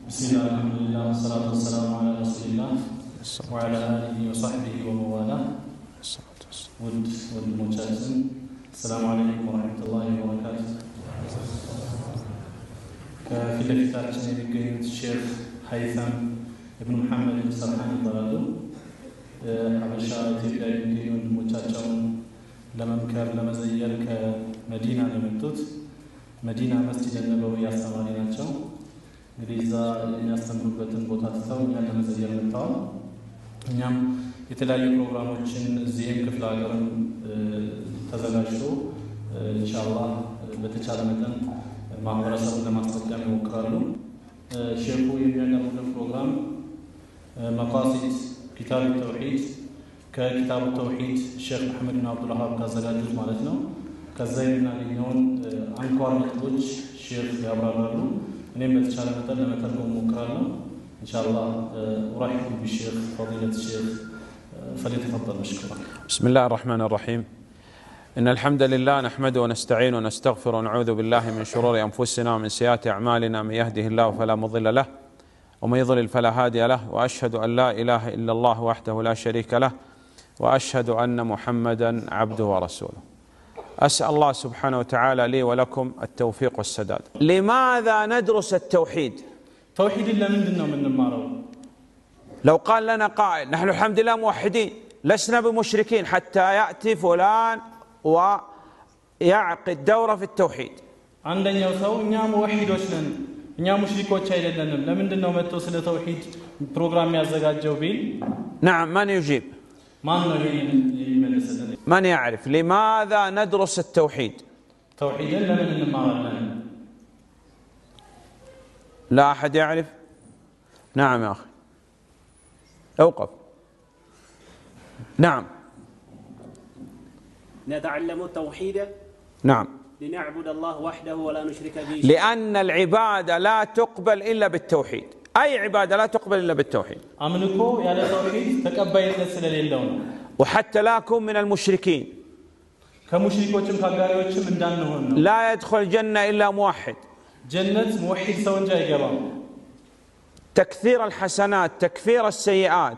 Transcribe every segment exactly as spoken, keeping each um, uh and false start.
بسم الله الحمد لله والصلاة والسلام على رسول الله وعلى آله وصحبه وموالاه. ود ود مجاهدين السلام عليكم ورحمة الله وبركاته. في الكتاب يقول الشيخ هيثم ابن محمد السرحان الضرادو حبشا إثيوبيا يقولون مجاهدون لما مكر لما زيّر كمدينة لمنتوت مدينة مسجد النبوي السمانيناتشو غريزا የሚያስተምሩበትን ቦታ ተሰው እኛን ለመዘየር መጣው እኛም የተለያዩ ፕሮግራሞችን እዚህም ክፍለ ሀገርም ተዘጋጅቶ ኢንሻአላህ በተቻለ መጠን ማህበረሰቡን ለማስጠቀም ይሞክራሉ። ሼኹ የሚያቀርቡልን ፕሮግራም መቃሲድ ኪታብ ተውሂድ ከኪታብ ተውሂድ ሼክ መሐመድ ብን አብዱል ወሃብ ካዘጋጁት ማለት ነው። ከዛ የምናገኘውን አንኳር ነጥቦች ሼክ ያብራራሉ። أنا بتشارك مثلا مثلا مكرر إن شاء الله أرحب بالشيخ فضيلة الشيخ فليتفضل مشكورا. بسم الله الرحمن الرحيم. إن الحمد لله نحمده ونستعين ونستغفر ونعوذ بالله من شرور أنفسنا ومن سيئات أعمالنا. من يهده الله فلا مضل له ومن يضلل فلا هادي له، وأشهد أن لا إله إلا الله وحده لا شريك له، وأشهد أن محمدا عبده ورسوله. أسأل الله سبحانه وتعالى لي ولكم التوفيق والسداد. لماذا ندرس التوحيد؟ توحيد إلا من دنا من المارو. لو قال لنا قائل نحن الحمد لله موحدين لسنا بمشركين حتى يأتي فلان ويعقد دورة في التوحيد. عندنا يوثو إننا موحد وشلن إننا مشرك وشايل لنا لمن دنا متوصل توحيد برنامج يزجاج جوبين. نعم من يجيب؟ ما من يعرف لماذا ندرس التوحيد؟ توحيدا لمن المارو. لا أحد يعرف؟ نعم يا أخي أوقف. نعم نتعلم التوحيد نعم لنعبد الله وحده ولا نشرك به. لأن العبادة لا تقبل إلا بالتوحيد. أي عبادة لا تقبل إلا بالتوحيد. أملكو يا توحيد تقبل نسل اللون. وحتى لا أكون من المشركين. كمشركوچم كاغاريوچم እንዳንሆን ነው. لا يدخل الجنة إلا موحد. جنة موحد ሰው እንጂ አይገባም። تكثير الحسنات تكفير السيئات.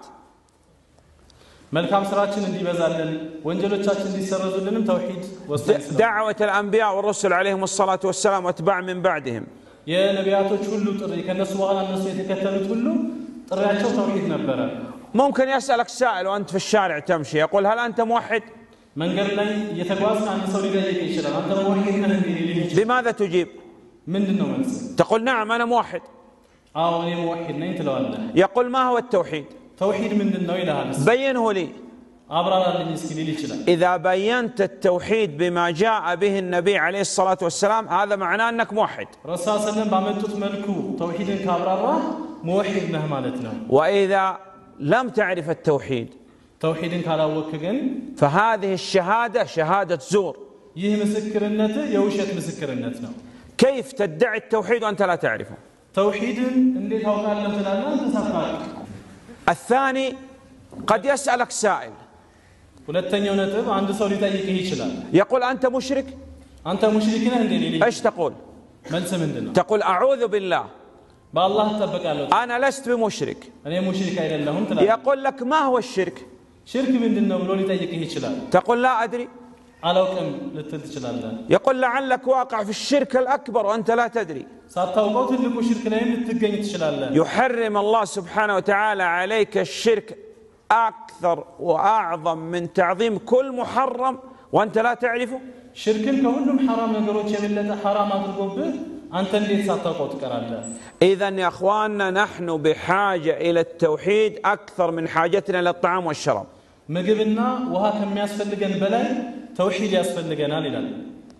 መልካም ስራችን እንዲበዛልን ወንጀሎቻችን እንዲሰረዙልንም ተውሂድ ወሳኝ ነው። دعوة الأنبياء والرسل عليهم الصلاة والسلام واتباع من بعدهم. የነቢያቶች ሁሉ ጥሪ ከነሱ በኋላ እነሱ የተከተሉት ሁሉ ጥሪያቸው ተውሂድ ነበረ። ممكن يسألك سائل وأنت في الشارع تمشي يقول هل أنت موحد؟ መንገድ ላይ የተጓዝክ አንድ ሰው ሊጠይቅ ይችላል አንተ موحد ነህ እንዴ ሊልህ ይችላል። بماذا تجيب؟ ምንድነው መልስ? تقول نعم أنا موحد. አዎ እኔ موحد ነኝ ትለዋለህ። يقول ما هو التوحيد؟ توحيد ምንድነው ይልሃል። بينه لي. አብራራልኝ እስኪ ሊል ይችላል። إذا بينت التوحيد بما جاء به النبي عليه الصلاة والسلام هذا معناه أنك موحد. رسول الله صلى الله عليه وسلم ባመጡት መልኩ ተውሂድን ካብራራህ موحد ነህ ማለት ነው። وإذا لم تعرف التوحيد توحيدን ካላወቅክ ግን فهذه الشهادة شهادة زور. ይህ ምስክርነት የውሸት ምስክርነት ነው። كيف تدعي التوحيد وأنت لا تعرفه؟ توحيدን እንዴት ታውቃለህ ትላለህ አንተ ሳታውቅ። الثاني قد يسألك سائل ሁለተኛው ነጥብ አንድ ሰው ሊጠይቅህ ይችላል። يقول أنت مشرك؟ አንተ ሙሽሪክ ነህ እንዴ ሊልህ። ايش تقول؟ መልስ ምንድነው? تقول أعوذ بالله بالله እጠበቃለሁ። أنا لست بمشرك. እኔ ሙሽሪክ አይደለሁም ትላለህ። يقول لك ما هو الشرك؟ ሽርክ ምንድነው ብሎ ሊጠይቅህ ይችላል። تقول لا أدري. አላውቅም ልትል ትችላለህ። يقول لعلك واقع في الشرك الأكبر وأنت لا تدري. ሳታውቀው ትልቁ ሽርክ ላይም ልትገኝ ትችላለህ። يحرم الله سبحانه وتعالى عليك الشرك أكثر وأعظم من تعظيم كل محرم وأنت لا تعرفه. ሽርክን ከሁሉም حرام ነገሮች የበለጠ حرام አድርጎብህ አንተ እንዴት ሳታውቀው ትቀራለህ? إذن يا أخواننا نحن بحاجة إلى التوحيد أكثر من حاجتنا للطعام والشراب. ምግብና ውሃ ከሚያስፈልገን በላይ ተውሂድ ያስፈልገናል ይላል።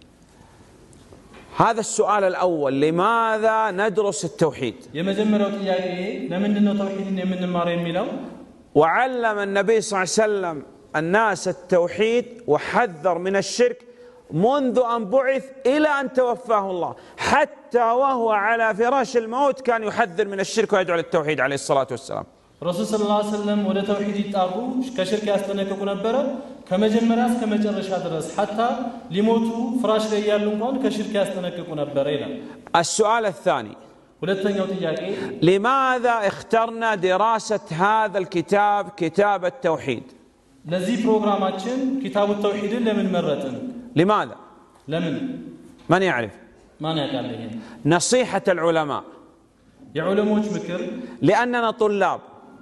هذا السؤال الأول لماذا ندرس التوحيد؟ የመጀመሪያው ጥያቄ ለምንድን ነው ተውሂድን የምንማረው የሚለው። وعلم النبي صلى الله عليه وسلم الناس التوحيد وحذر من الشرك منذ أن بعث إلى أن توفاه الله، حتى وهو على فراش الموت كان يحذر من الشرك ويدعو للتوحيد عليه الصلاة والسلام. رسول صلى الله عليه وسلم ወደ ተውሂድ ይጣሩ ከሽርክ ያስጠነቀቁ ነበረ ከመጀመሪያ እስከ መጨረሻ ድረስ حتى ሊሞቱ ፍራሽ ላይ ያሉ እንኳን ከሽርክ ያስጠነቀቁ ነበረ ይላል። السؤال الثاني لماذا اخترنا دراسة هذا الكتاب كتاب التوحيد؟ لماذا؟ من يعرف؟ نصيحة العلماء، لأننا طلاب،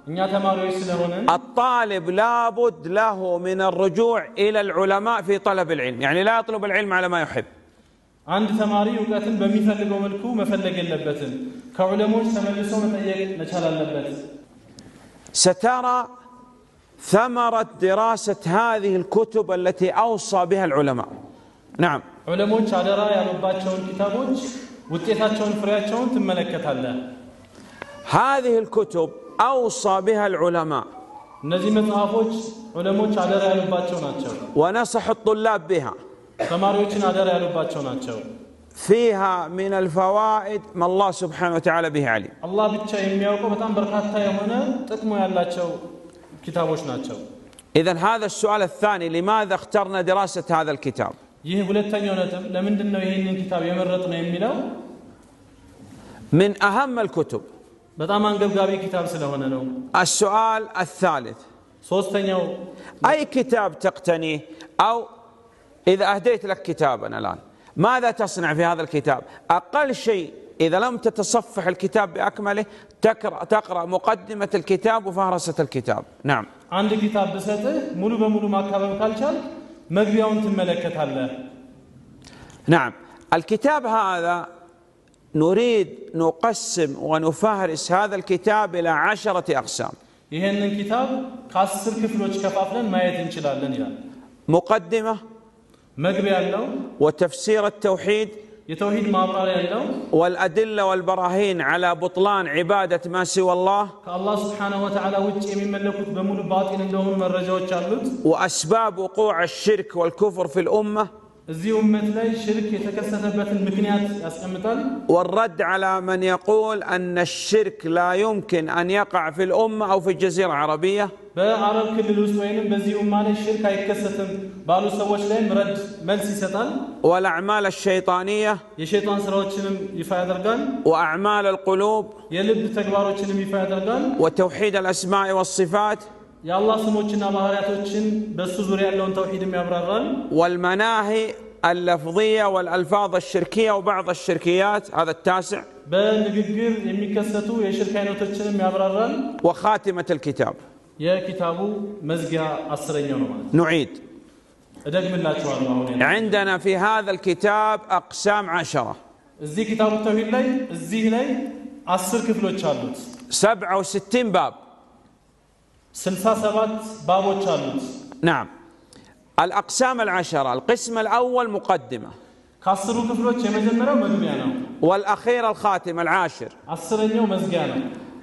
الطالب لابد له من الرجوع إلى العلماء في طلب العلم، يعني لا يطلب العلم على ما يحب. عند ثماري وقتن بميفلقو ملكو مفلق يلبتن كعلموش تملسو متأيق نشال اللبت. سترى ثمرة دراسة هذه الكتب التي أوصى بها العلماء. نعم. علموش على رأي رباتشون كتابوش وتيثاتشون فرياتشون تملكت الله. هذه الكتب أوصى بها العلماء. نزيمة آفوش علموش على رأي رباتشون أتشون. ونصح الطلاب بها. فيها من الفوائد ما الله سبحانه وتعالى به عليم. الله بيتشا يميوكو بتام بركاتا يهونا تكمو يالاتشو كتابوش ناتشو. إذن هذا السؤال الثاني، لماذا اخترنا دراسة هذا الكتاب؟ يه ሁለተኛው ነጥብ ለምንድን ነው ይሄንን ኪታብ የመረጥነው የሚለው من أهم الكتب በጣም አንገብጋቢ ኪታብ ስለሆነ ነው። السؤال الثالث، ሶስተኛው أي كتاب تقتنيه؟ أو إذا أهديت لك كتابا الآن ماذا تصنع في هذا الكتاب؟ أقل شيء إذا لم تتصفح الكتاب بأكمله تقرأ, تقرأ مقدمة الكتاب وفهرسة الكتاب. نعم. عند كتاب بسته مولو بمولو ما كابم كالشال مقبيون تملكت الله. نعم. الكتاب هذا نريد نقسم ونفهرس هذا الكتاب إلى عشرة أقسام. يهن الكتاب كاسر كفلوش كفافلن ما يتنشلالن يلال. مقدمة وتفسير التوحيد يتوحيد ما والأدلة والبراهين على بطلان عبادة ما سوى الله، الله سبحانه وتعالى وأسباب وقوع الشرك والكفر في الأمة، والرد على من يقول أن الشرك لا يمكن أن يقع في الأمة أو في الجزيرة العربية، والأعمال الشيطانية وأعمال القلوب وتوحيد الأسماء والصفات يا الله سموتشنا بهارياتوتشن بس زوري اللون توحيد ميابررن، والمناهي اللفظية والألفاظ الشركية وبعض الشركيات، هذا التاسع، بنغغر يميكستو يشركاينوتشن ميابررن، وخاتمة الكتاب. يا كتابو مزجا عشرينيو نو. نعيد. عندنا في هذا الكتاب أقسام عشرة. زي كتاب التوحيد لاي زي لاي عشر كفلوش አሉት. سبعة وستين باب. سلسة سبات بابوش አሉት. نعم. الأقسام العشرة، القسم الأول مقدمة. كسروا كفلوش يمجمروا مجمعنا. والأخير الخاتم العاشر. عشرينيو مزجانا.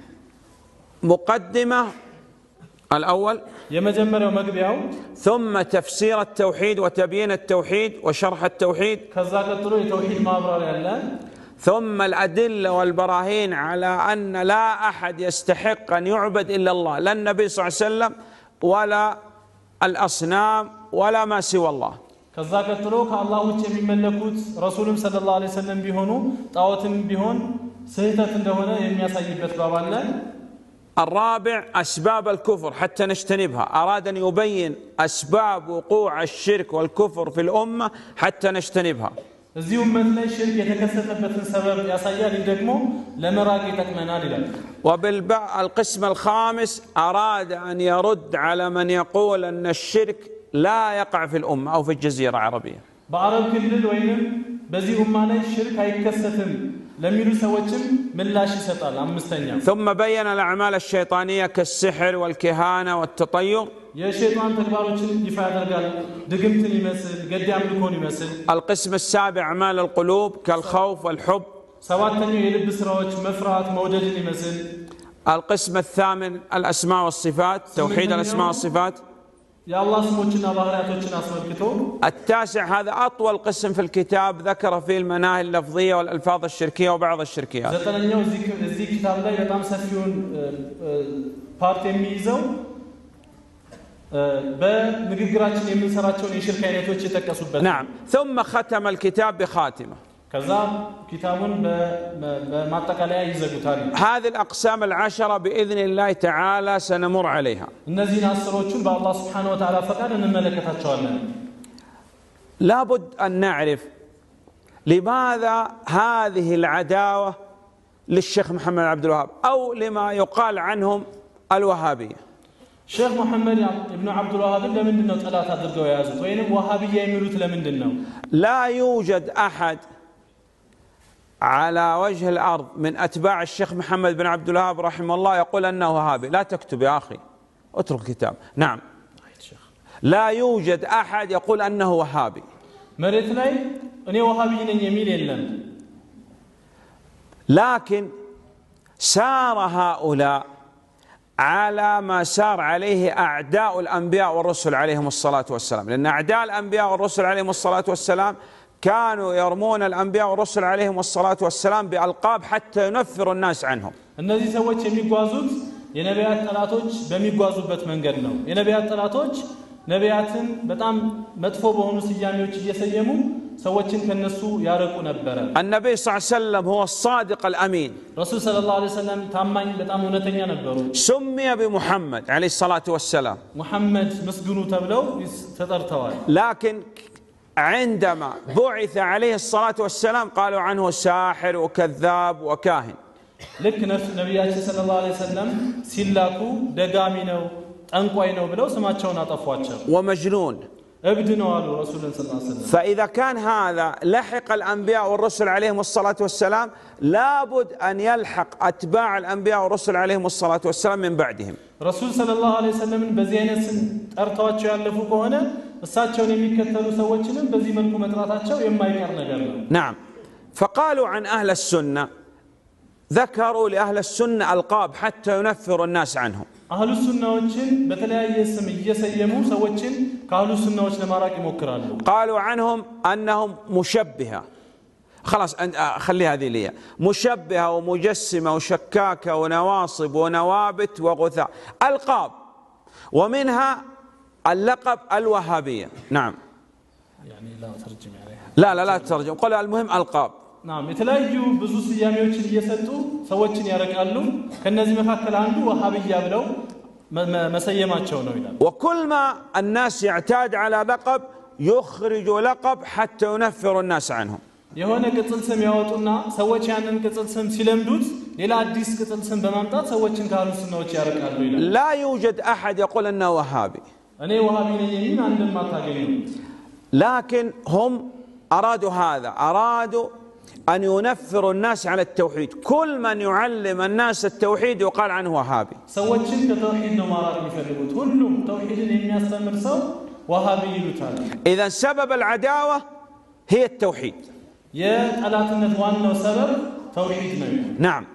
مقدمة الأول يمجمروا مجمعه. ثم تفسير التوحيد وتبيين التوحيد وشرح التوحيد. كذا كتروا التوحيد ما أبرر الله. ثم الأدلة والبراهين على أن لا أحد يستحق أن يعبد إلا الله، لا النبي صلى الله عليه وسلم ولا الأصنام ولا ما سوى الله. كذا كتروك الله وجه من ملكوت رسول صلى الله عليه وسلم بيهونو طاوتم بيهون سهتة دهونا يمياساي بتباب الله. الرابع أسباب الكفر حتى نجتنبها، أراد أن يبين أسباب وقوع الشرك والكفر في الأمة حتى نجتنبها. እዚህ ኡመት ላይ ሽርክ የተከሰተበትን ሰበብ ያሳያል። ደግሞ ለመራቅ ይጠቅመናል ይላል። وبالقسم الخامس أراد أن يرد على من يقول أن الشرك لا يقع في الأمة أو في الجزيرة العربية. بعرب كلل وينم በዚህ ኡማ ላይ ሽርክ አይከሰትም ለሚሉ ሰዎችም ምላሽ ይሰጣል። አምስተኛ ثم بين الأعمال الشيطانية كالسحر والكهانة والتطير. የሸይጣን ተግባሮችን ይፋ ያደርጋል። ድግምትን ይመስል ገድ ያምልኮን ይመስል። القسم السابع أعمال القلوب كالخوف والحب. ሰባተኛው የልብ ስራዎች መፍራት መውደድን ይመስል። القسم الثامن الأسماء والصفات، توحيد الأسماء والصفات. يا الله سموتنا بهراتوتنا اسمكتو. التاسع هذا أطول قسم في الكتاب، ذكر فيه المناهي اللفظية والألفاظ الشركية وبعض الشركيات. ዘጠነኛው እዚህ ኪታብ ላይ በጣም ሰፊውን ፓርት የሚይዘው በንግግራችን የምንሰራቸውን የሽርክ አይነቶች የተጠቀሱበት። نعم. ثم ختم الكتاب بخاتمة. كذا كتاب ما تقاليا يزغوتال هذه الأقسام العشرة بإذن الله تعالى سنمر عليها. እነዚህን አስሮቹን በአላህ Subhanahu Wa Ta'ala ፈቃድ እንመለከታቸዋለን. لابد أن نعرف لماذا هذه العداوة للشيخ محمد عبد الوهاب أو لما يقال عنهم الوهابية. الشيخ محمد ابن عبد الوهاب لمندن ነው ጠላት አድርገው ያዙት ወይንም ወሃቢያ የሚሉት ለምንድን ነው? لا يوجد أحد على وجه الأرض من أتباع الشيخ محمد بن عبد الوهاب رحمه الله يقول أنه وهابي. لا تكتب يا أخي، اترك الكتاب. نعم، لا يوجد أحد يقول أنه وهابي. مريت لي أنا وهابي نين يميل يلن. لكن سار هؤلاء على ما سار عليه أعداء الأنبياء والرسل عليهم الصلاة والسلام، لأن أعداء الأنبياء والرسل عليهم الصلاة والسلام كانوا يرمون الأنبياء والرسل عليهم الصلاة والسلام بألقاب حتى ينفروا الناس عنهم. እነዚህ ሰዎች የሚጓዙት የነቢያት ጠላቶች በሚጓዙበት መንገድ ነው። የነቢያት ጠላቶች ነቢያትን በጣም መጥፎ በሆኑ ስያሜዎች እየሰየሙ ሰዎችን ከነሱ ያረቁ ነበር። النبي صلى الله عليه وسلم هو الصادق الأمين. رسول صلى الله عليه وسلم ታማኝ በጣም እውነተኛ ነበሩ። سمي بمحمد عليه الصلاة والسلام. محمد مسجون ተብለው ተጠርተዋል። لكن عندما بعث عليه الصلاة والسلام قالوا عنه ساحر وكذاب وكاهن. لك نبياتي صلى الله عليه وسلم سلاكو دغامي ነው ጠንቋይ ነው ብለው ስማቸውን አጠፏቸው። ومجنون ابد ነው አሉ رسول الله صلى الله عليه وسلم. فإذا كان هذا لحق الأنبياء والرسل عليهم الصلاة والسلام لابد أن يلحق أتباع الأنبياء والرسل عليهم الصلاة والسلام من بعدهم. رسول صلى الله عليه وسلم በዚህ አይነት ስም ጠርተዋቸው ያለፉ ከሆነ እሳቸውን የሚከተሉ ሰዎችንም በዚህ መልኩ መጥራታቸው የማይቀር ነገር ነው። نعم. فقالوا عن أهل السنة، ذكروا لأهل السنة ألقاب حتى ينفروا الناس عنهم. أهل السنة بتلاقي اسم يسيموا سوتشن كأهل السنة لمراك يمكرانه. قالوا عنهم أنهم مشبهة. خلاص خلي هذه لي مشبهة ومجسمة وشكاكة ونواصب ونوابت وغثاء، ألقاب، ومنها اللقب الوهابية. نعم. يعني لا ترجم عليها. لا لا لا تترجم، قل المهم ألقاب. نعم. የተለያዩ ብዙ ስያሜዎችን እየሰጡ ሰዎችን ያረቃሉ። ከነዚህ መካከል አንዱ ወሃቢያ ብለው መሰየማቸው ነው ይላል። وكل ما الناس يعتاد على لقب يخرج لقب حتى ينفر الناس عنهم. የሆነ ቅጽል ስም ያወጡና ሰዎች ያንን ቅጽል ስም ሲለምዱት ሌላ አዲስ ቅጽል ስም በማምጣት ሰዎችን ካሉ ስናዎች ያረቃሉ ይላል። لا يوجد أحد يقول أنه وهابي. እኔ ወሃቢ ነኝ የሚል አንድም አታገኙ። لكن هم أرادوا هذا، أرادوا أن ينفروا الناس على التوحيد. كل من يعلم الناس التوحيد يقال عنه وهابي. ሰዎችን ከተውሂድ ነው ማራቅ የሚፈልጉት። ሁሉም ተውሂድን የሚያስተምር ሰው ወሃቢ ይሉታል። إذا سبب العداوة هي التوحيد. የጠላትነት ዋናው ሰበብ ተውሂድ ነው። نعم.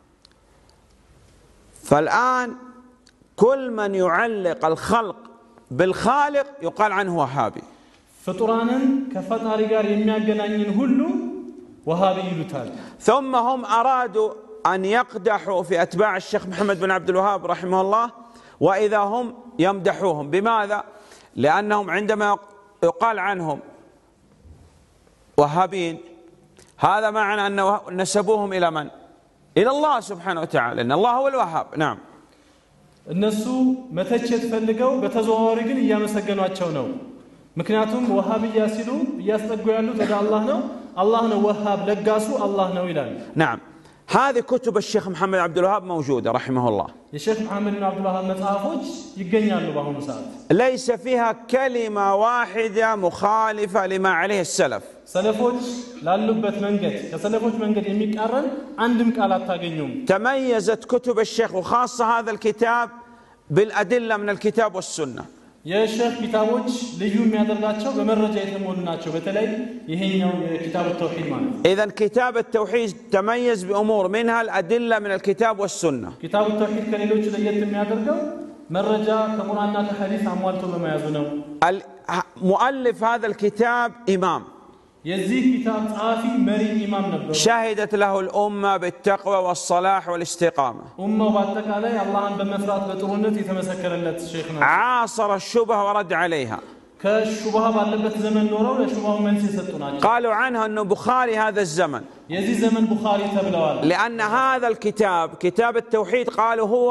فالآن كل من يعلق الخلق بالخالق يقال عنه وهابي. ፍጡራንን ከፈጣሪ ጋር የሚያገናኝን ሁሉ وهابي يلوتال. ثم هم أرادوا أن يقدحوا في أتباع الشيخ محمد بن عبد الوهاب رحمه الله، وإذا هم يمدحوهم. بماذا؟ لأنهم عندما يقال عنهم وهابين هذا معنى أن نسبوهم إلى من؟ إلى الله سبحانه وتعالى، إن الله هو الوهاب. نعم. الناس متجت فلقوا بتزوار ግን እያመሰገኗቸው ነው። ምክንያቱም ወሃቢያ ሲሉ እያስጠጉ ያሉት ወደ አላህ ነው። الله ነው وهاب لقاسو الله ነው ይላል። نعم. هذه كتب الشيخ محمد عبد الوهاب موجودة رحمه الله. الشيخ محمد بن عبد الوهاب መጽሐፎች ይገኛሉ በአሁኑ ሰዓት። ليس فيها كلمة واحدة مخالفة لما عليه السلف. ሰለፎች ላሉበት መንገድ ከሰለፎች መንገድ የሚቃረን አንድም ቃል አታገኙም። تميزت كتب الشيخ وخاصة هذا الكتاب بالأدلة من الكتاب والسنة. የሼህ ኪታቦች ልዩ የሚያደርጋቸው በመረጃ የተሞሉ ናቸው። በተለይ ይሄኛው የኪታብ التوحيد ማለት ነው። إذا كتاب التوحيد تميز بأمور منها الأدلة من الكتاب والسنة. كتاب التوحيد ከሌሎች ለየት የሚያደርገው መረጃ ከቁርአንና ከሐዲስ አሟልቶ በመያዙ ነው። مؤلف هذا الكتاب إمام. የዚህ ኪታብ ጸሐፊ መሪ ኢማም ነበሩ። شهدت له الأمة بالتقوى والصلاح والاستقامة. ኡማው በአጠቃላይ አላህን በመፍራት በጥሩነት የተመሰከረለት ሼክ ነው። عاصر الشبهة ورد عليها. كشبهة باللبت زمن نورا ولا شبهة من سيستنا قالوا عنها أنه بخاري هذا الزمن يزي زمن بخاري تبلوال لأن هذا الكتاب كتاب التوحيد قالوا هو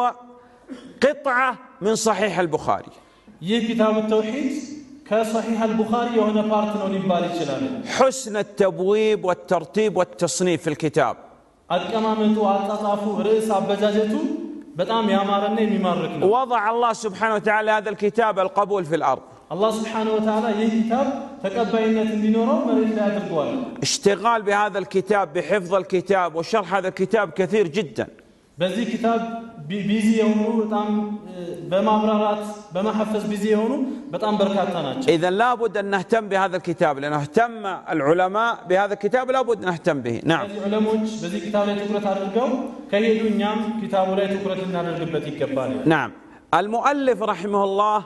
قطعة من صحيح البخاري يه كتاب التوحيد كصحيح البخاري وهنا بارتنا ونبالي شلال حسن التبويب والترتيب والتصنيف في الكتاب الكمامة وعطافه رئيس عبجاجته بتأم يا مارنا يماركنا وضع الله سبحانه وتعالى هذا الكتاب القبول في الأرض الله سبحانه وتعالى يه كتاب تقبلنا تندينورا مريد لا تقوال اشتغال بهذا الكتاب بحفظ الكتاب وشرح هذا الكتاب كثير جدا بذي كتاب بيزي يهونو بتأم بمعبرات بمحفز بيزي يهونو بتأم بركاتنا إذا لابد أن نهتم بهذا الكتاب لأنه اهتم العلماء بهذا الكتاب لابد أن نهتم به نعم العلماء بذي كتاب لا تقرأ على كيدو نعم كتاب لا تقرأ على الجبتي كبالي نعم المؤلف رحمه الله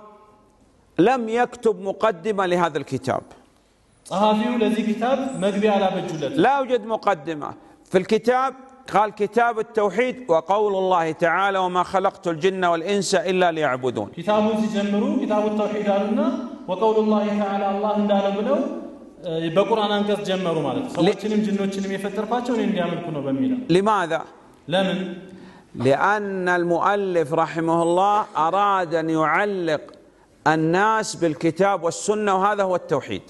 لم يكتب مقدمة لهذا الكتاب صحابي الذي كتاب مقبي على بجلته لا يوجد مقدمة في الكتاب قال كتاب التوحيد وقول الله تعالى وما خلقت الجن والإنس إلا ليعبدون كتاب تجمروا كتاب التوحيد قالنا وقول الله تعالى الله اندال بلو بقرآن انقص جمروا مالك سوتشنم جنوتشنم يفترفاچون እንዲያመልኩ ነው በሚል لماذا لمن لأن المؤلف رحمه الله أراد أن يعلق الناس بالكتاب والسنة وهذا هو التوحيد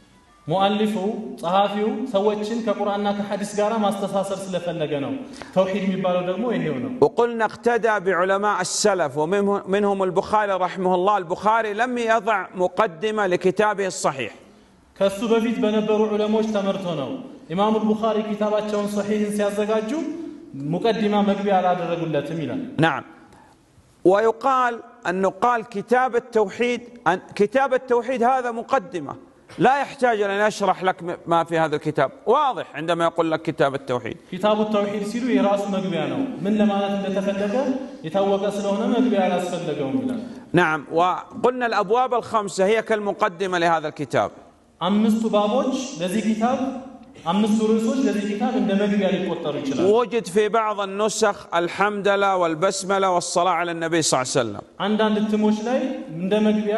مؤلفه صحافيو سوتشن كقرآننا كحديث غارا ማስተሳሰር ስለፈለገ ነው توحيد የሚባለው ደግሞ ይሄው ነው وقلنا اقتدى بعلماء السلف ومنهم البخاري رحمه الله البخاري لم يضع مقدمة لكتابه الصحيح ከሱ በፊት በነበሩ ዑለሞች ተመርቶ ነው ኢማሙ البخاري كتاباቸውን صحيحን ሲያዘጋጁ مقدمة مقبي على الرجلة ميلان نعم ويقال أنه قال كتاب التوحيد كتاب التوحيد هذا مقدمة لا يحتاج أن أشرح لك ما في هذا الكتاب واضح عندما يقول لك كتاب التوحيد كتاب التوحيد سيرو يراس مقبيانه من لما نتفلق يتوقع سلونا مقبي على أسفلقه ميلان نعم وقلنا الأبواب الخمسة هي كالمقدمة لهذا الكتاب أمست بابوج لذي كتاب أمست رسوج لذي كتاب عند مقبي على القطر وجد في بعض النسخ الحمدلة والبسملة والصلاة على النبي صلى الله عليه وسلم عندنا التموش لي عند مقبي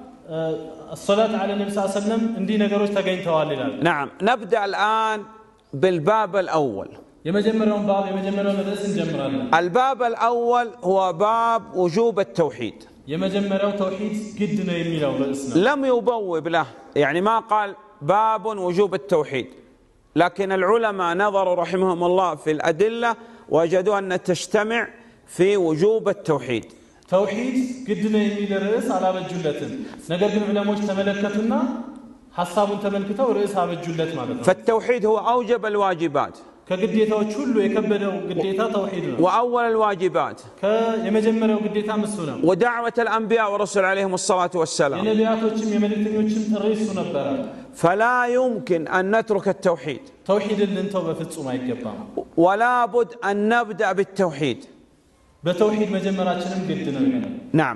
الصلاة على النبي صلى الله عليه وسلم عندي نجاروش تجين توالي نعم نبدأ الآن بالباب الأول يمجمرون باب يمجمرون مدرسة جمران الباب الأول هو باب وجوب التوحيد يمجمرون توحيد جدنا يميلوا رأسنا لم يبوب له يعني ما قال باب وجوب التوحيد لكن العلماء نظروا رحمهم الله في الأدلة وجدوا أن تجتمع في وجوب التوحيد توحيد قدنا يميل الرئيس على بجلة نقدر العلماء تملكتنا حساب تملكته ورئيس على بجلة مالتنا فالتوحيد هو أوجب الواجبات كقديته وشلو يكبده قديته توحيدنا وأول الواجبات كيمجمره قديته مسونا ودعوة الأنبياء والرسل عليهم الصلاة والسلام النبياتهم يملكتنيوچم تريسو نبره فلا يمكن أن نترك التوحيد توحيد اللي انتو بفصوم አይገባም ولا بد أن نبدأ بالتوحيد بتوحيد مجمراتنا قدنا نعم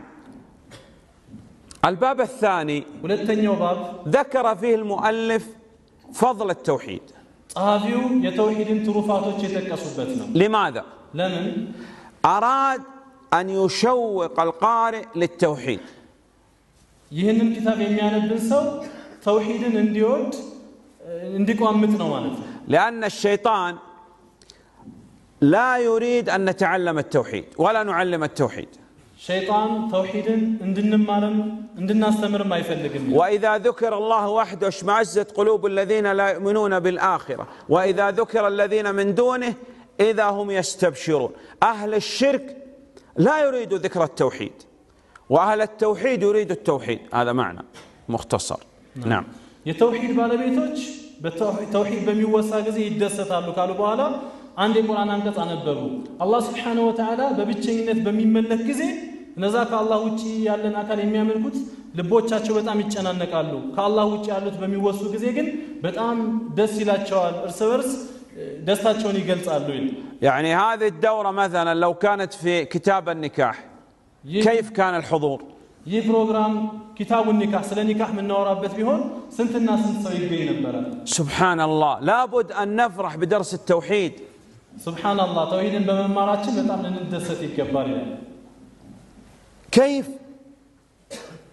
الباب الثاني ሁለተኛው باب ذكر فيه المؤلف فضل التوحيد صحابيو يتوحيدن تروفاتوچ يتقسوበት ነው لماذا لمن أراد أن يشوق القارئ للتوحيد ይህንን كتاب የሚያነብን ሰው توحيدن እንዲወድ እንዲቋምጥ ነው ማለት ነው لأن الشيطان لا يريد أن نتعلم التوحيد ولا نعلم التوحيد شيطان توحيدن እንድንማርም እንድናስተምርም አይፈልግም وإذا ذكر الله وحده اشمأزت قلوب الذين لا يؤمنون بالآخرة وإذا ذكر الذين من دونه إذا هم يستبشرون أهل الشرك لا يريد ذكر التوحيد وأهل التوحيد يريد التوحيد هذا معنى مختصر نعم, نعم. የተውሂድ ባለቤቶች በተውሂድ በሚወሳ ጊዜ ይደሰታሉ ካሉ በኋላ አንድ የቁርአን አንቀጽ አነበቡ አላህ Subhanahu Wa Ta'ala በብቸኝነት በሚመለክ ጊዜ እነዛ ከአላህ ውጪ ያለን አካል የሚያመልኩት ልቦቻቸው በጣም ይጨናነቃሉ ከአላህ ውጪ ያሉት በሚወሱ ጊዜ ግን በጣም ደስ ይላቸዋል እርስ በርስ ደስታቸውን ይገልጻሉ يعني هذه الدورة مثلا لو كانت في كتاب النكاح كيف كان الحضور ይህ ፕሮግራም كتاب النكاح ስለ ኒካህ ምናወራበት ቢሆን ስንትና ስንት ሰው ይገኝ ነበር سبحان الله لابد أن نفرح بدرس التوحيد سبحان الله توحيدን በመማራችን በጣም ልንደሰት ይገባል كيف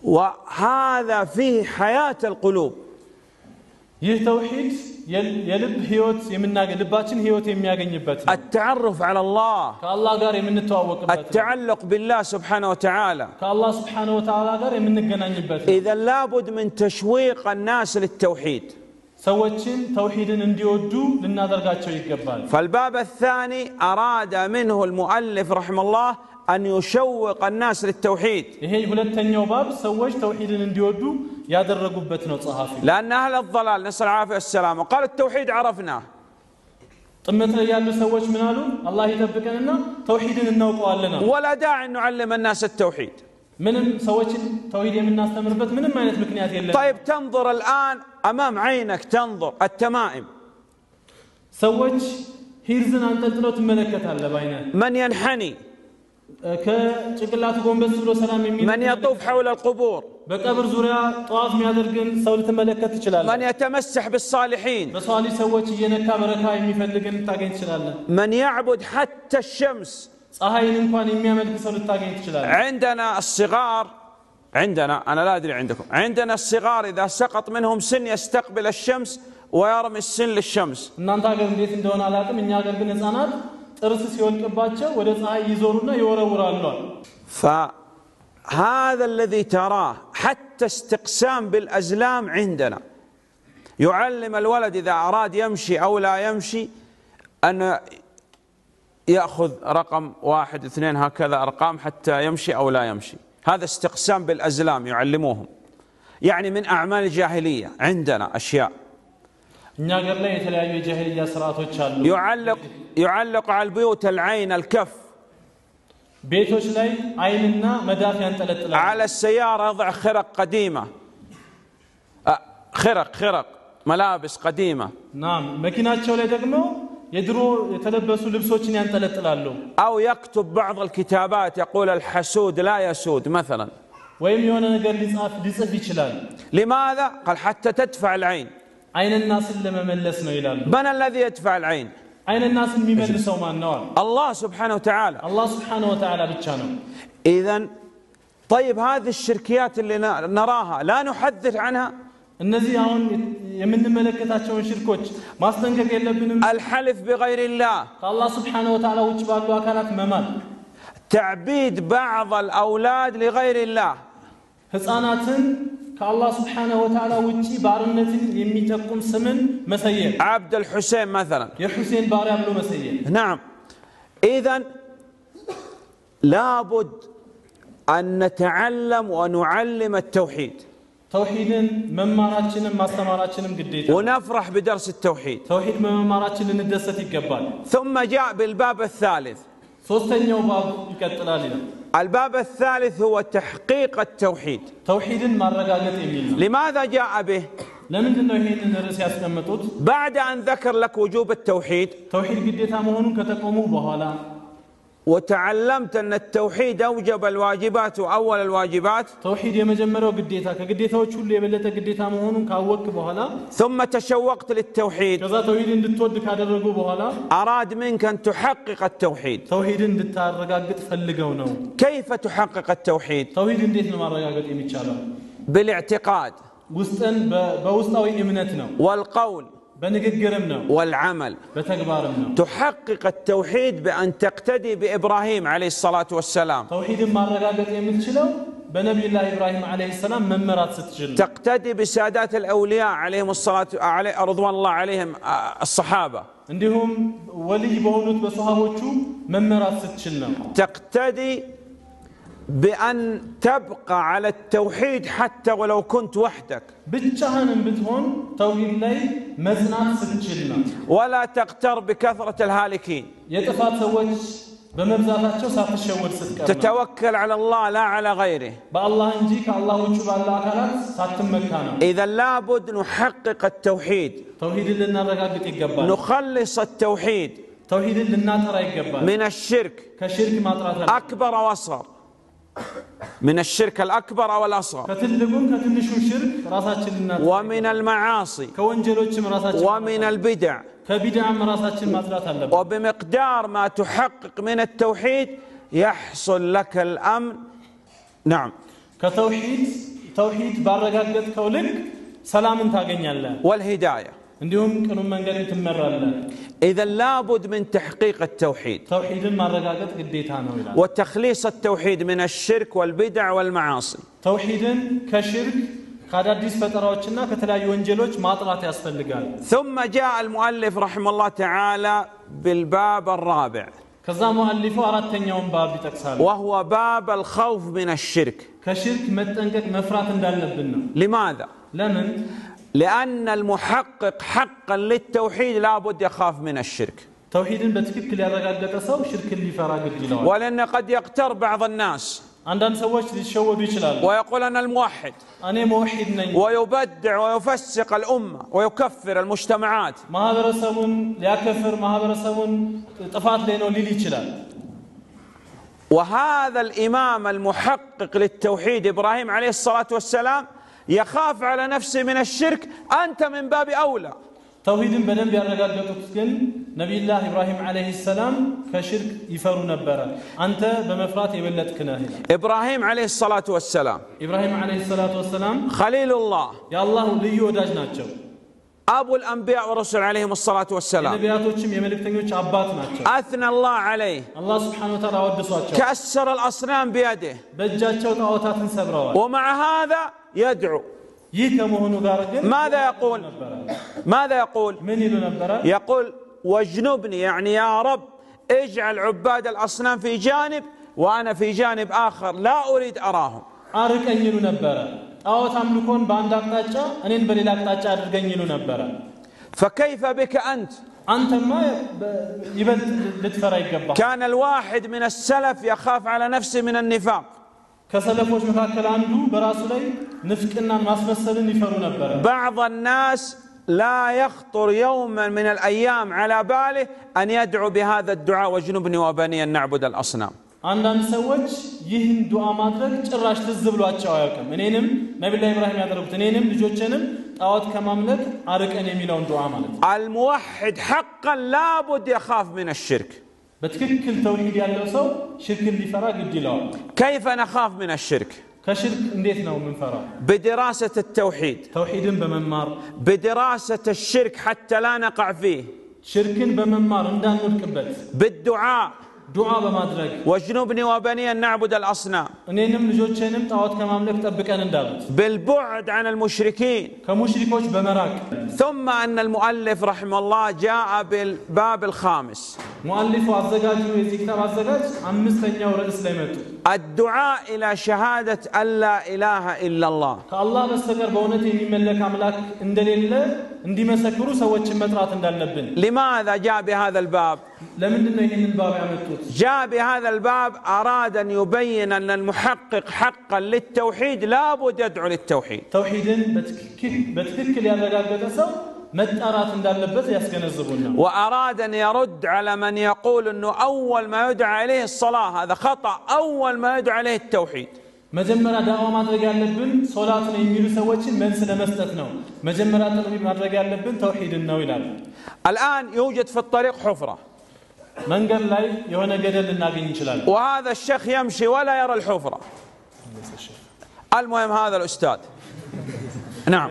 وهذا فيه حياة القلوب. ይህ ተውሂድ የልብ ህይወት የምናገኝ ልባችን ህይወት የሚያገኝበት ነው። التعرف على الله ከአላህ ጋር የምንተዋወቅበት التعلق بالله سبحانه وتعالى ከአላህ سبحانه وتعالى ጋር የምንገናኝበት إذا لابد من تشويق الناس للتوحيد ሰዎችን ተውሂድን እንዲወዱ ልናደርጋቸው ይገባል። فالباب الثاني أراد منه المؤلف رحمه الله أن يشوق الناس للتوحيد ይሄ ሁለተኛው ባብ ሰዎች ተውሂድን እንዲወዱ ያደረጉበት ነው ጸሐፊ لأن أهل الضلال نسأل العافية والسلامة قال التوحيد عرفناه ጥመት ላይ ያሉ ሰዎች ምን አሉ አላህ ይጠብቀንና ተውሂድን እናውቀዋለን ولا داعي أن نعلم الناس التوحيد ምንም ሰዎችን ተውሂድ የምናስተምርበት ምንም አይነት ምክንያት የለም طيب تنظر الآن أمام عينك تنظر التمائم ሰዎች ሂርዝን አንጠልጥለው ትመለከታለህ ባይነ من ينحني ከጭቅላቱ ጎንበስ ብሎ ሰላም የሚል من يطوف حول القبور በቀብር ዙሪያ ጧፍ የሚያደርግን ሰው ልትመለከት ትችላለህ من يتمسح بالصالحين በሷሊ ሰዎች እየነካ በረካ የሚፈልግን ታገኝ ትችላለህ من يعبد حتى الشمس ፀሐይን እንኳን የሚያመልክ ሰው ልታገኝ ትችላለህ عندنا الصغار عندنا أنا لا أدري عندكم عندنا الصغار إذا سقط منهم سن يستقبل الشمس ويرمي السن للشمس እናንተ ሀገር እንዴት እንደሆነ አላውቅም እኛ ሀገር ግን ህፃናት ጥርስ ሲወልቅባቸው ወደ ፀሐይ ይዞሩና ይወረውራሉ فهذا الذي تراه حتى استقسام بالأزلام عندنا يعلم الولد إذا أراد يمشي أو لا يمشي أن يأخذ رقم واحد اثنين هكذا أرقام حتى يمشي أو لا يمشي هذا استقسام بالأزلام يعلموهم يعني من أعمال الجاهلية عندنا أشياء يعلق يعلق على البيوت العين الكف ቤቶች ላይ አይንና መዳፍ ያንጠለጥላል على السيارة يضع خرق قديمة خرق خرق ملابس قديمة نعم መኪናቸው ላይ ደግሞ የድሮ የተለበሱ ልብሶችን ያንጠለጥላሉ أو يكتب بعض الكتابات يقول الحسود لا يسود مثلا ወይም የሆነ ነገር ሊጻፍ ሊጽፍ ይችላል لماذا قال حتى تدفع العين አይንና ስን ለመመለስ ነው ይላሉ من الذي يدفع العين አይንና ስን የሚመልሰው ማን ነው الله سبحانه وتعالى الله سبحانه وتعالى ብቻ ነው إذن طيب هذه الشركيات اللي نراها لا نحذر عنها እነዚህ አሁን የምንመለከታቸውን ሽርኮች ማስጠንቀቅ የለብንም الحلف بغير الله ከአላህ سبحانه وتعالى ውጭ ባሉ አካላት መማል تعبيد بعض الأولاد لغير الله ህፃናትን ከአላህ سبحانه وتعالى ውጪ ባርነትን የሚጠቁም ስምን መሰየም عبد الحسين مثلا የሁሴን ባሪያ ብሎ መሰየም نعم إذن لابد أن نتعلم ونعلم التوحيد توحيدن መማራችንም ማስተማራችንም ግዴታ ونفرح بدرس التوحيد توحيد መማራችን ልንደሰት ይገባል ثم جاء بالباب الثالث ሶስተኛው ባብ ይቀጥላል ይላል الباب الثالث هو تحقيق التوحيد توحيدን ማረጋገጥ የሚል ነው لماذا جاء به ለምንድን ነው ይሄንን ርዕስ ያስቀመጡት بعد أن ذكر لك وجوب التوحيد توحيد ግዴታ መሆኑን ከተቆሙ በኋላ وتعلمت أن التوحيد أوجب الواجبات وأول الواجبات توحيد የመጀመሪያው ግዴታ ከግዴታዎች ሁሉ የበለጠ ግዴታ መሆኑን ካወቅክ በኋላ ثم تشوقت للتوحيد ከዛ ተውሂድ እንድትወድ ካደረጉ በኋላ أراد منك أن تحقق التوحيد ተውሂድን እንድታረጋግጥ ፈልገው ነው كيف تحقق التوحيد ተውሂድ እንዴት ነው ማረጋገጥ የሚቻለው بالاعتقاد ውስጥን በውስጣዊ እምነት ነው والقول بنقرم نو والعمل بتكبارم نو تحقق التوحيد بأن تقتدي بإبراهيم عليه الصلاة والسلام توحيد ما رقاقت يمتشلو بنبي الله إبراهيم عليه السلام من مرات ستجل تقتدي بسادات الأولياء عليهم الصلاة عليه رضوان الله عليهم الصحابة عندهم ولي بونوت بصحابوچو من مرات ستجلنا تقتدي بأن تبقى على التوحيد حتى ولو كنت وحدك بتشهن بتهون توحيد لي مزنات ستجلنا ولا تغتر بكثرة الهالكين يتفات سوج بمبزاتاتشو ساتشور ستكرنا تتوكل على الله لا على غيره بالله انجيك الله وجو بالله كانت ساتمكانا إذا لابد نحقق التوحيد توحيد لنا رقاقت يقبال نخلص التوحيد توحيد لنا ترى يقبال من الشرك كشرك ما ترى أكبر وأصغر من الشرك الأكبر أو الأصغر ومن المعاصي ومن البدع وبمقدار ما تحقق من التوحيد يحصل لك الأمن نعم كتوحيد توحيد بارغاغت كولك سلام تاغنياله والهداية. عندهم كانوا منغد تمراله. إذا لابد من تحقيق التوحيد توحيد مارغاغت قديتا نو يلال. وتخليص التوحيد من الشرك والبدع والمعاصي. توحيد كشرك كاداديس فتراዎችና ከተለያዩ ወንጀሎች ማጥራት ያስፈልጋል. ثم جاء المؤلف رحمه الله تعالى بالباب الرابع. ከዛ ሙአሊፉ አራተኛውን ባብ ይጠቅሳል. وهو باب الخوف من الشرك. ከሽርክ መጠንቀቅ መፍራት እንዳለብን ነው. لماذا؟ ለምን? لأن المحقق حقا للتوحيد لابد يخاف من الشرك. توحيدን በትክክል ያረጋገጠ ሰው ሽርክን ሊፈራ ግድ ይለዋል. ولأن قد يقتر بعض الناس አንዳንድ ሰዎች ሊሸወዱ ይችላሉ። ويقول أنا الموحد እኔ ሙሂድ ነኝ ويبدع ويفسق الأمة ويكفر المجتمعات ማህበረሰቡን ሊያከፍር ማህበረሰቡን ጥፋት ላይ ነው ሊል ይችላል። وهذا الإمام المحقق للتوحيد إبراهيم عليه الصلاة والسلام يخاف على نفسه من الشرك. أنت من باب أولى. توحيدን በደንብ ያረጋገጡት ግን ነብዩላህ ኢብራሂም አለይሂ ሰላም ከሽርክ ይፈሩ ነበር። አንተ በመፍራት የበለጥክ ነህ። إبراهيم عليه الصلاة والسلام ኢብራሂም አለይሂ ሰላቱ ወሰላም خليل الله የአላህ ልዩ ወዳጅ ናቸው። أبو الأنبياء والرسل عليهم الصلاة والسلام. የነቢያቶችም የመልእክተኞች አባት ናቸው። أثنى الله عليه. الله سبحانه وتعالى ወድሷቸው كسر الأصنام بيده. በእጃቸው ጣዖታትን ሰብረዋል። ومع هذا يدعو. ይህ ከመሆኑ ጋር ግን ماذا يقول؟ ماذا يقول؟ ምን ይሉ ነበር? يقول واجنبني يعني يا رب اجعل عباد الأصنام في جانب وأنا في جانب آخر لا أريد أراهم. አርቀኝ ይሉ ነበር። ጣዖት አምልኮን በአንድ አቅጣጫ እኔን በሌላ አቅጣጫ አድርገኝ ይሉ ነበር። فكيف بك أنت؟ አንተማ ይበልጥ ልትፈራ ይገባል። كان الواحد من السلف يخاف على نفسه من النفاق. ከሰለፎች መካከል አንዱ በራሱ ላይ ንፍቅናን ማስመሰልን ይፈሩ ነበር። بعض الناس لا يخطر يوما من الأيام على باله أن يدعو بهذا الدعاء واجنبني وبني أن نعبد الأصنام. አንዳንድ ሰዎች ይህን ዱዓ ማድረግ ጭራሽ ትዝ ብሏቸው አያውቅም። እኔንም ነብዩላህ ኢብራሂም ያደረጉት እኔንም ልጆቼንም ጣዖት ከማምለክ አርቀን የሚለውን ዱዓ ማለት ነው። الموحد حقا لابد يخاف من الشرك. በትክክል ተውሂድ ያለው ሰው ሽርክን ሊፈራ ግድ ይለዋል። كيف نخاف من الشرك؟ ከሽርክ እንዴት ነው የምንፈራው? بدراسة التوحيد. ተውሂድን በመማር بدراسة الشرك حتى لا نقع فيه. ሽርክን በመማር እንዳንወድቅበት بالدعاء. ዱዓ በማድረግ واجنبني وبني أن نعبد الأصنام. እኔንም ልጆቼንም ጣዖት ከማምለክ ጠብቀን እንዳሉት بالبعد عن المشركين. ከሙሽሪኮች በመራቅ ثم أن المؤلف رحمه الله جاء بالباب الخامس. ሙአሊፉ አዘጋጁ የዚህ ክታብ አዘጋጅ አምስተኛው ርዕስ ላይ መጡ። الدعاء إلى شهادة أن لا إله إلا الله. ከአላህ በስተቀር በእውነት የሚመለክ አምላክ እንደሌለ እንዲመሰክሩ ሰዎችን መጥራት እንዳለብን። لماذا جاء بهذا الباب؟ ለምንድን ነው ይህንን ባብ ያመጡት? جاء بهذا الباب أراد أن يبين أن المحقق حقا للتوحيد لابد يدعو للتوحيد. ተውሂድን በትክክል ያረጋገጠ ሰው መጣራት እንዳለበት ያስገነዝቡና وأراد أن يرد على من يقول أنه أول ما يدعى عليه الصلاة هذا خطأ. أول ما يدعى عليه التوحيد. መጀመሪያ ዳዋ ማድረግ ያለብን ሶላት ነው የሚሉ ሰዎችን መልስ ለመስጠት ነው። መጀመሪያ ጥሪ ማድረግ ያለብን ተውሂድን ነው ይላል። الآن يوجد في الطريق حفرة. መንገድ ላይ የሆነ ገደል ልናገኝ እንችላለን። وهذا الشيخ يمشي ولا يرى الحفرة. المهم هذا الأستاذ. نعم.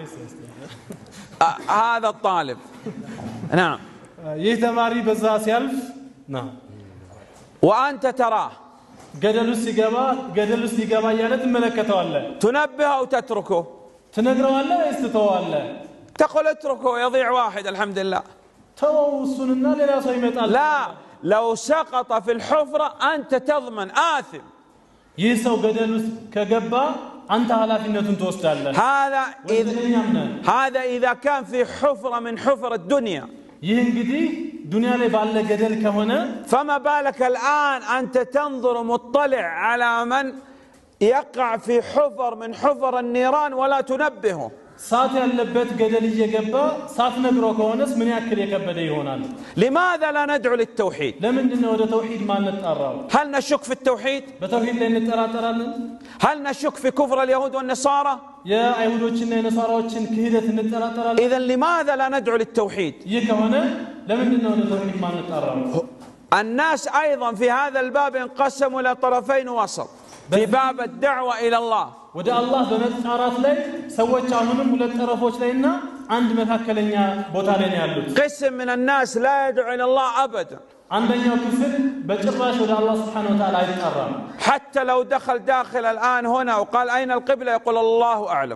هذا الطالب. نعم. ይህ ተማሪ በዛ ሲያልፍ ና وأنت تراه. ገደል ውስጥ ሲገባ ገደል ውስጥ ሊገባ እያለ ትመለከተዋለህ። تنبهه أو تتركه؟ ትነግረዋለህ ወይስ ትተዋለህ? تقول اتركه يضيع واحد الحمد لله. ተወው እሱንና ሌላ ሰው ይመጣል። لا، لو سقط في الحفرة أنت تضمن آثم. ይህ ሰው ገደል ውስጥ ከገባ አንተ ኃላፊነቱን ትወስዳለህ። هذا إذا ወንጀለኛም ነህ። هذا إذا كان في حفرة من حفر الدنيا. ይህ እንግዲህ ዱንያ ላይ ባለ ገደል ከሆነ فما بالك الآن أنت تنظر مطلع على من يقع في حفر من حفر النيران ولا تنبهه. ሳት ያለበት ገደል እየገባ ሳትነግረው ከሆነስ ምን ያክል የከበደ ይሆናል? لماذا لا ندعو للتوحيد؟ ለምንድን ነው ወደ ተውሂድ ማንጠራው? هل نشك في التوحيد؟ በተውሂድ ላይ እንጠራጠራለን? هل نشك في كفر اليهود والنصارى؟ የአይሁዶችና የነሳራዎችን ክህደት እንጠራጠራለን? إذا لماذا لا ندعو للتوحيد؟ ይህ ከሆነ ለምንድን ነው ወደ ተውሂድ ማንጠራው? الناس أيضا في هذا الباب انقسموا إلى طرفين ووسط. في باب الدعوة إلى الله. ወደ አላህ በመጣራት ላይ ሰዎች አሁንም ሁለት ጠረፎች ላይና አንድ መካከለኛ ቦታ ላይ ነው ያሉት قسم من الناس لا يدعو إلى الله أبدا አንደኛው ክፍል በጭራሽ ወደ አላህ Subhanahu Wa Ta'ala አይጣራም حتى لو دخل داخل الآن هنا وقال أين القبلة يقول الله أعلم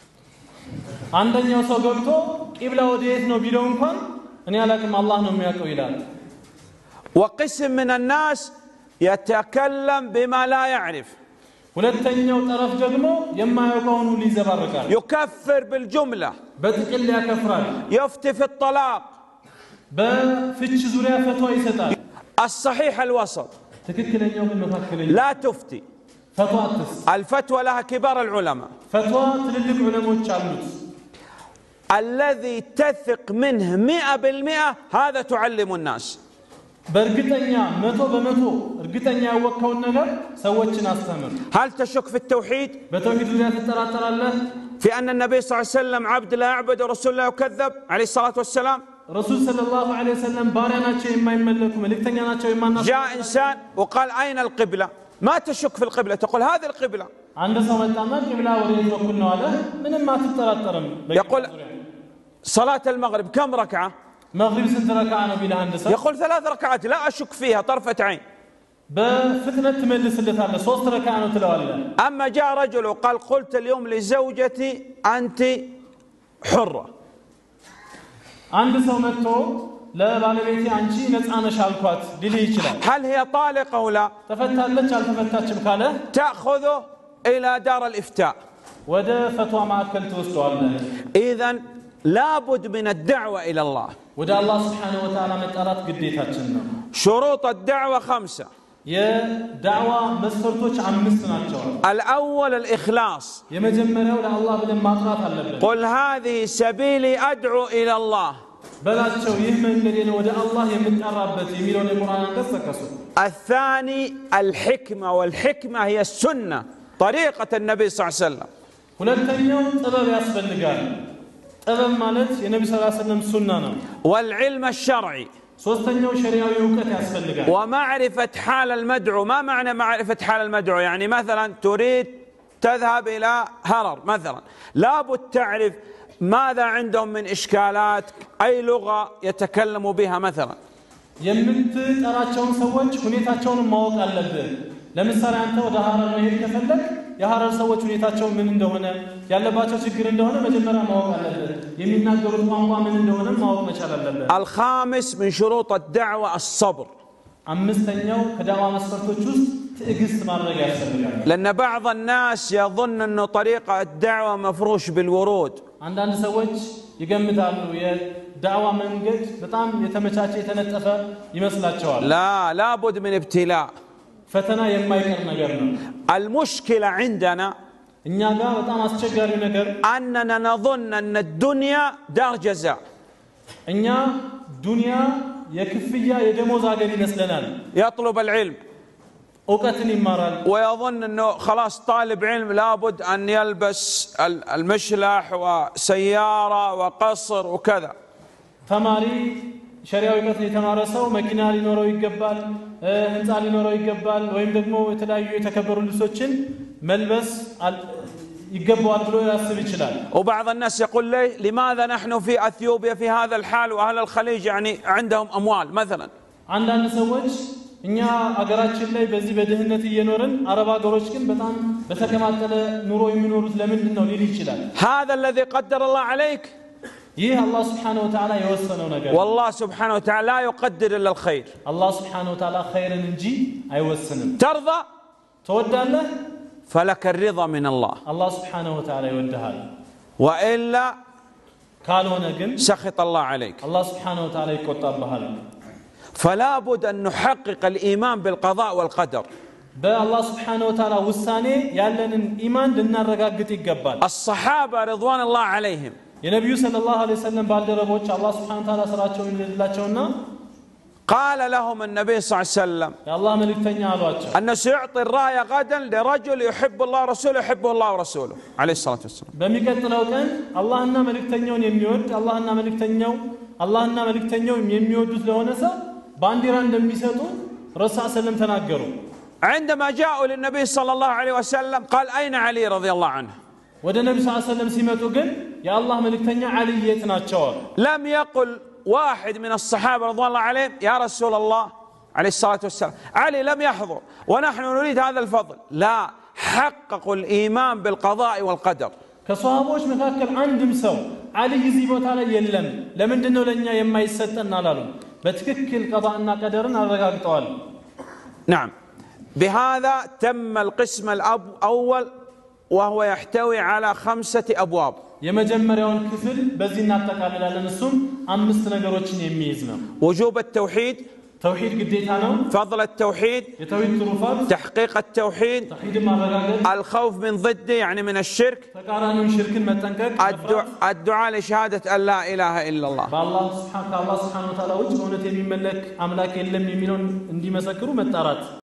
አንደኛው ሰው ገብቶ ቂብላ ወዴት ነው ቢለው እንኳን እኔ አላቅም አላህ ነው የሚያውቀው ይላል وقسم من الناس يتكلم بما لا يعرف ሁለተኛው ጠረፍ ደግሞ የማያውቀውን ሁሉ ይዘባርቃል يكفر بالجملة በጥቅል ያከፍራል يفتي في الطلاق በፍች ዙሪያ ፈትዋ ይሰጣል الصحيح الوسط ትክክለኛው ግን መካከለኛ لا تفتي ፈትዋ አትስ الفتوى لها كبار العلماء ፈትዋ ትልልቅ ዑለሞች አሉት الذي تثق منه مئة بالمئة هذا تعلم الناس በእርግጠኛ መቶ በመቶ እርግጠኛ ያወቀውን ነገር ሰዎችን አስተምር هل تشك في التوحيد በተውሂድ ዙሪያ ትጠራጠራለህ في أن النبي صلى الله عليه وسلم عبد لا يعبد ورسول الله يكذب عليه الصلاة والسلام رسول صلى الله عليه وسلم ባሪያ ናቸው የማይመለኩ መልእክተኛ ናቸው የማናስ جاء إنسان وقال أين القبلة ما تشك في القبلة تقول هذه القبلة አንድ ሰው መጣና ቂብላ ወዴት በኩል ነው አለ ምንም አትጠራጠርም يقول صلاة المغرب كم ركعة مغرب سنت ركعة ነው ቢልህ አንድ ሰው يقول ثلاث ركعات لا أشك فيها طرفة عين بفتنة تملسلታለህ ሶስት ረካዓ ነው ትለዋለህ أما جاء رجل وقال قلت اليوم لزوجتي أنت حرة አንድ ሰው መጥቶ ለባለቤቴ አንቺ ነፃ ነሽ አልኳት ሊልህ ይችላል هل هي طالقة ولا ተፈታለች አልተፈታችም ካለ تأخذه إلى دار الإفتاء ወደ ፈትዋ ማዕከል ትወስደዋለህ إذن لابد من الدعوة إلى الله ወደ አላህ Subhanahu Wa Ta'ala መጣራት ግዴታችን ነው شروط الدعوة خمسة የዳዕዋ መስፈርቶች አምስት ናቸው الأول الإخلاص የመጀመሪያው ለአላህ ብለን ማጥራት አለብን قل هذه سبيلي أدعو إلى الله በላቸው ይህ መንገዴ ነው ወደ አላህ የምጠራበት የሚለውን የቁርአን አንቀጽ ተከሱ الثاني الحكمة والحكمة هي السنة طريقة النبي صلى الله عليه وسلم ሁለተኛው ጥበብ ያስፈልጋል ጥበብ ማለት የነብዩ ሰለላሁ ዐለይሂ ወሰለም ሱና ነው والعلم الشرعي ሶስተኛው ሸሪዓዊ ዕውቀት ያስፈልጋል ومعرفة حال المدعو ما معنى معرفة حال المدعو يعني مثلا تريد تذهب إلى هرر مثلا لابد تعرف ماذا عندهم من إشكالات أي لغة يتكلم بها مثلا የምትጠራቸውን ሰዎች ሁኔታቸውን ማወቅ አለብህ ለምሳሌ አንተ ወደ ሐረር መሄድ ከፈለክ የሐረር ሰዎች ሁኔታቸው ምን እንደሆነ ያለባቸው ችግር እንደሆነ መጀመሪያ ማወቅ አለብህ የሚናገሩት ቋንቋ ምን እንደሆነ ማወቅ መቻል አለብህ الخامس من شروط الدعوة الصبر አምስተኛው ከዳዋ መስፈርቶች ውስጥ ትዕግስት ማድረግ ያስፈልጋል لأن بعض الناس يظن أنه طريقة الدعوة مفروش بالورود አንዳንድ ሰዎች ይገምታሉ የዳዋ መንገድ በጣም የተመቻቸ የተነጠፈ ይመስላቸዋል لا لابد من ابتلاء ፈተና የማይቀር ነገር ነው المشكلة عندنا እኛ ጋር በጣም አስቸጋሪ ነገር أننا نظن أن الدنيا دار جزاء እኛ ዱንያ የክፍያ የደሞዝ ሀገር ይመስለናል يطلب العلم ዕውቀትን ይማራል ويظن أنه خلاص طالب علم لابد أن يلبس المشلح وسيارة وقصر وكذا ተማሪ ሸሪዓዊ ዕውቀትን የተማረ ሰው መኪና ሊኖረው ይገባል ህንጻ ሊኖረው ይገባል ወይም ደግሞ የተለያዩ የተከበሩ ልብሶችን መልበስ يقبل ብሎ ያስብ ይችላል وبعض الناس يقول لي لماذا نحن في اثيوبيا في هذا الحال واهل الخليج يعني عندهم اموال مثلا አንዳንድ ሰዎች እኛ አገራችን ላይ በዚህ በድህነት እየኖርን አረብ ሀገሮች ግን በጣም በተከማጠለ ኑሮ የሚኖሩት ለምንድን ነው ሊል ይችላል هذا الذي قدر الله عليك ይህ አላህ Subhanahu Wa Ta'ala የወሰነው ነገር والله سبحانه وتعالى لا يقدر الا الخير አላህ Subhanahu Wa Ta'ala خيرን እንጂ አይወስንም ترضى ተወዳለህ فلك الرضا من الله الله سبحانه وتعالى يودها والا ካልሆነ ግን سخط الله عليك الله سبحانه وتعالى ይቆጣብሃል فلا بد ان نحقق الايمان بالقضاء والقدر بالله سبحانه وتعالى ውሳኔ ያለንን ኢማን ልናረጋግጥ ይገባል الصحابه رضوان الله عليهم የነብዩ ሰለላሁ ዐለይሂ ወሰለም ባልደረቦች الله سبحانه وتعالى ስራቸውን ይልላቸውና قال لهم النبي صلى الله عليه وسلم يا الله ملكتني አሏቸው أنه سيعطي الراية غدا لرجل يحب الله ورسوله يحبه الله ورسوله عليه الصلاة والسلام በሚቀጥለው ቀን አላህና መልእክተኛውን የሚወድ አላህና መልእክተኛው አላህና መልእክተኛው የሚወዱት ለሆነ ሰው ባንዲራ እንደሚሰጡ ረሱል ሰለላሁ ዐለይሂ ወሰለም ተናገሩ عندما جاءوا للنبي صلى الله عليه وسلم قال أين علي رضي الله عنه ወደ ነብዩ ሰለላሁ ዐለይሂ ወሰለም ሲመጡ ግን የአላህ መልእክተኛ علي የት ናቸው? لم يقل واحد من الصحابة رضي الله عليهم يا رسول الله عليه الصلاة والسلام علي لم يحضر ونحن نريد هذا الفضل. لا، حققوا الإيمان بالقضاء والقدر. ከሷሃቦች መካከል አንድም ሰው علي እዚህ ቦታ ላይ የለም ለምንድነው ለኛ የማይሰጠን አላሉ። በትክክል ቀዳእና ቀደርን አረጋግጠዋል። نعم، بهذا تم القسم الأول وهو يحتوي على خمسة أبواب. የመጀመሪያውን ክፍል በዚህ እናጠቃልላለን። እሱም አምስት ነገሮችን የሚይዝ ነው። وجوب التوحيد، توحيد قديتا ነው። فضل التوحيد، የተውሂድ ትሩፋት፣ تحقيق التوحيد، ተውሂድ ማረጋገጥ፣ الخوف من ضده يعني من الشرك، ተቃራኒውን ሽርክን መጠንቀቅ፣ الدعاء لشهادة أن لا إله إلا الله. በአላህ ስብሐ ከአላህ ስብሐ ወተዓላ ውጭ በእውነት የሚመለክ አምላክ የለም የሚለውን እንዲመሰክሩ መጣራት